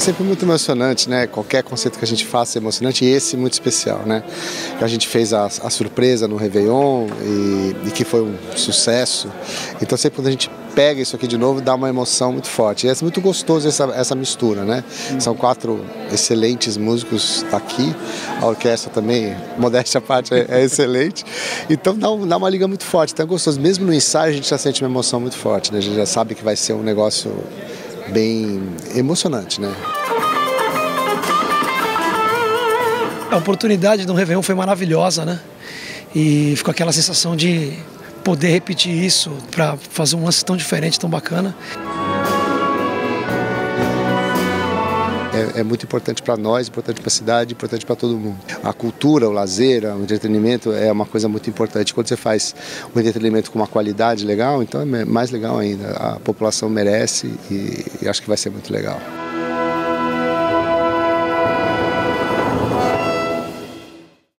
sempre muito emocionante, né? Qualquer concerto que a gente faça é emocionante, e esse muito especial, né? A gente fez a surpresa no Réveillon e que foi um sucesso. Então sempre quando a gente pega isso aqui de novo, dá uma emoção muito forte. E é muito gostoso essa mistura, né? São 4 excelentes músicos aqui, a orquestra também, modéstia à parte, é excelente. Então dá uma liga muito forte, então é gostoso. Mesmo no ensaio a gente já sente uma emoção muito forte, né? A gente já sabe que vai ser um negócio bem emocionante, né? A oportunidade do Réveillon foi maravilhosa, né? E ficou aquela sensação de poder repetir isso para fazer um lance tão diferente, tão bacana. É muito importante para nós, importante para a cidade, importante para todo mundo. A cultura, o lazer, o entretenimento é uma coisa muito importante. Quando você faz um entretenimento com uma qualidade legal, então é mais legal ainda. A população merece e acho que vai ser muito legal.